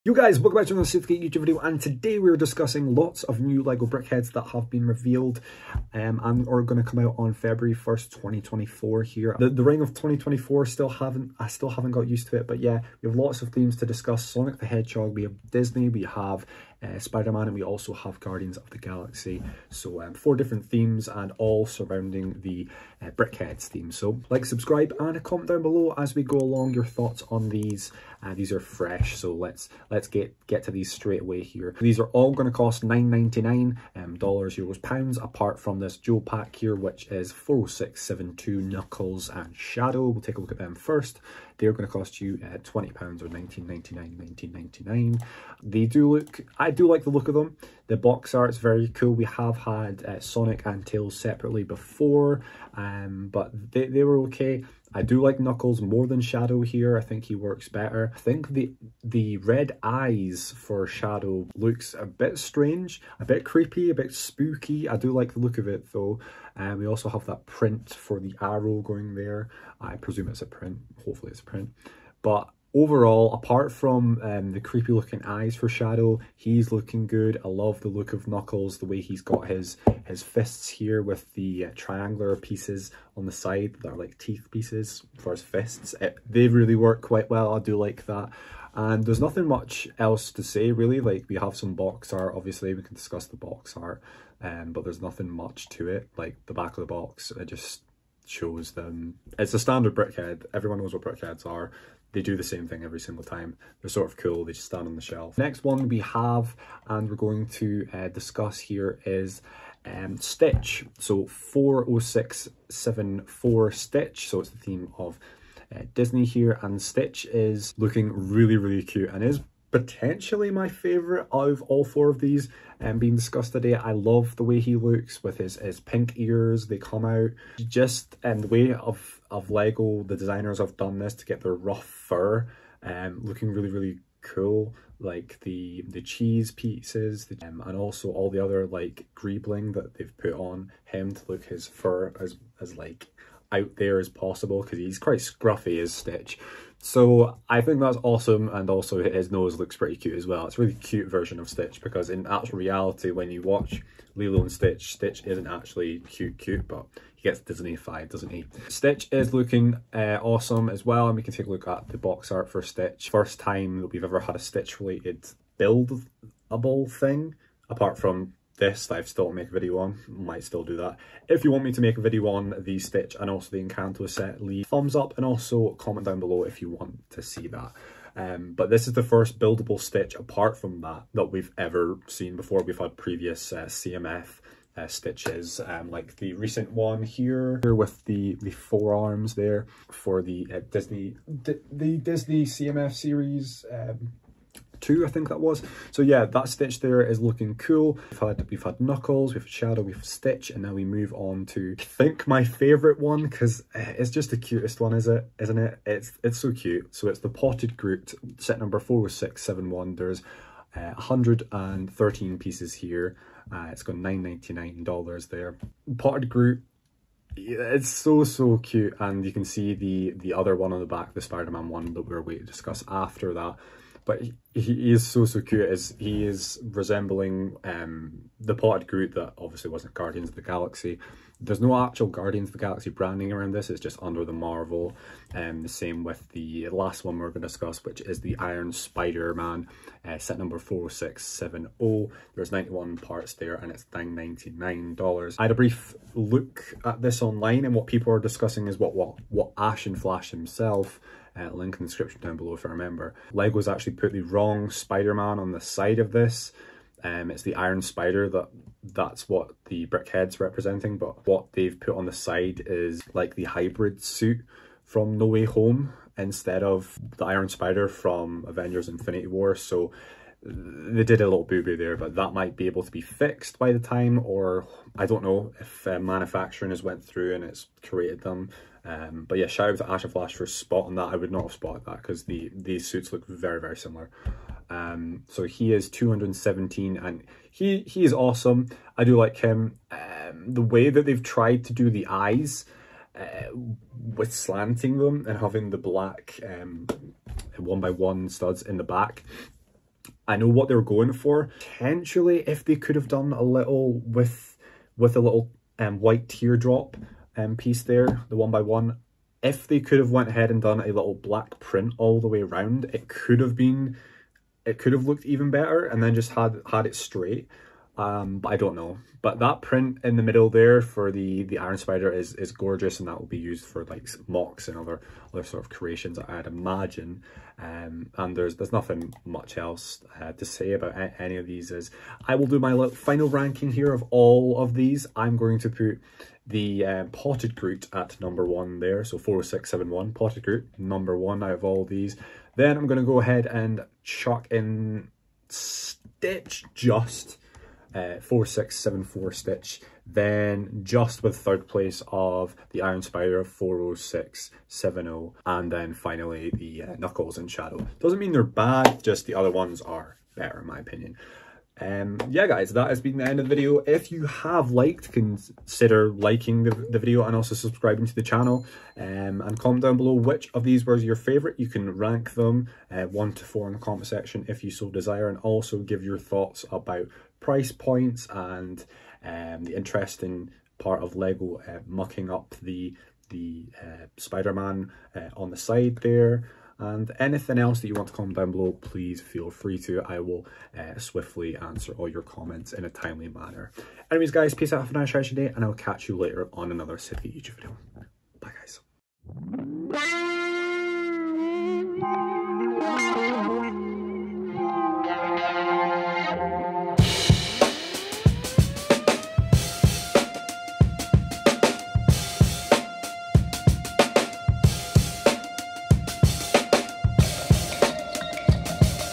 You guys, welcome back to another Sithgate YouTube video, and today we're discussing lots of new LEGO Brickheads that have been revealed and are going to come out on February 1st, 2024 here. The ring of 2024 I still haven't got used to it, but yeah, we have lots of themes to discuss. Sonic the Hedgehog, we have Disney, we have Spider-Man, and we also have Guardians of the Galaxy. So 4 different themes and all surrounding the Brickheads theme. So like, subscribe and comment down below as we go along your thoughts on these. These are fresh, so let's get to these straight away here. These are all going to cost $9.99 dollars, euros, pounds, apart from this dual pack here, which is 40672 Knuckles and Shadow. We'll take a look at them first. They're going to cost you £20 or $19.99. They do look, I do like the look of them. The box art's very cool. We have had Sonic and Tails separately before, but they were okay. I do like Knuckles more than Shadow here. I think he works better. I think the red eyes for Shadow looks a bit strange, a bit creepy, a bit spooky. I do like the look of it though. We also have that print for the arrow going there. I presume it's a print. Hopefully it's a print. But overall, apart from the creepy looking eyes for Shadow, he's looking good. I love the look of Knuckles, the way he's got his fists here with the triangular pieces on the side that are like teeth pieces for his fists. They really work quite well. I do like that. And there's nothing much else to say really. Like, we have some box art, obviously we can discuss the box art, but there's nothing much to it. Like, the back of the box, it just shows them. It's a standard Brickhead. Everyone knows what Brickheads are. They do the same thing every single time. They're sort of cool. They just stand on the shelf. Next one we have, and we're going to discuss here, is Stitch. So 40674 Stitch. So it's the theme of Disney here, and Stitch is looking really, really cute and is potentially my favourite out of all 4 of these being discussed today. I love the way he looks with his pink ears. They come out just the way of LEGO, the designers have done this to get their rough fur looking really, really cool. Like the cheese pieces and also all the other like greebling that they've put on him to look his fur as like out there as possible, because he's quite scruffy as Stitch. So I think that's awesome, and also his nose looks pretty cute as well. It's a really cute version of Stitch, because in actual reality, when you watch Lilo and Stitch, Stitch isn't actually cute, but he gets Disney-fied, doesn't he? Stitch is looking awesome as well, and we can take a look at the box art for Stitch. First time that we've ever had a Stitch-related buildable thing, apart from this that I've still to make a video on. Might still do that. If you want me to make a video on the Stitch and also the Encanto set, leave a thumbs up and also comment down below if you want to see that. But this is the first buildable Stitch apart from that we've ever seen before. We've had previous CMF Stitches, like the recent one here with the forearms there for the Disney CMF series 2, I think that was. So yeah, that Stitch there is looking cool. We've had Knuckles, we've had Shadow, we've Stitch, and now we move on to, I think, my favorite one, because it's just the cutest one, isn't it? It's so cute. So it's the Potted Groot, set number 40671. There's 113 pieces here. It's got $9.99 there. Potted Groot, it's so cute, and you can see the other one on the back, the Spider-Man one that we're waiting to discuss after that. But he is so cute. He is resembling the Potted Groot that obviously wasn't Guardians of the Galaxy. There's no actual Guardians of the Galaxy branding around this. It's just under the Marvel. The same with the last one we're going to discuss, which is the Iron Spider-Man, set number 40670. There's 91 parts there, and it's $9.99. I had a brief look at this online, and what people are discussing is what Ash and Flash himself, link in the description down below if I remember. LEGO's actually put the wrong Spider-Man on the side of this. It's the Iron Spider that's what the Brickhead's representing, but what they've put on the side is like the hybrid suit from No Way Home instead of the Iron Spider from Avengers Infinity War. So they did a little boo-boo there, but that might be able to be fixed by the time, or I don't know if manufacturing has went through and it's created them. But yeah, shout out to Ash and Flash for spotting that. I would not have spotted that, because these suits look very, very similar. So he is 217, and he is awesome. I do like him. The way that they've tried to do the eyes with slanting them and having the black 1x1 studs in the back, I know what they're going for. Potentially, if they could have done a little with a little white teardrop piece there, the 1x1, if they could have went ahead and done a little black print all the way around, it could have looked even better, and then just had it straight. But I don't know. But that print in the middle there for the Iron Spider is gorgeous, and that will be used for like mocks and other sort of creations, I'd imagine. And there's nothing much else to say about any of these. Is I will do my final ranking here of all of these. I'm going to put the Potted Groot at number 1 there, so 40671 Potted Groot, number 1 out of all these. Then I'm going to go ahead and chuck in Stitch, just 4674 Stitch, then just with 3rd place of the Iron Spider, 40670, and then finally the Knuckles and Shadow. Doesn't mean they're bad, just the other ones are better in my opinion. Yeah guys, that has been the end of the video. If you have liked, consider liking the video and also subscribing to the channel, and comment down below which of these was your favorite. You can rank them 1 to 4 in the comment section if you so desire, and also give your thoughts about price points and the interesting part of Lego mucking up the Spider-Man on the side there. And anything else that you want to comment down below, please feel free to. I will swiftly answer all your comments in a timely manner. Anyways guys, peace out, have a nice rest of your day, and I'll catch you later on another City YouTube video.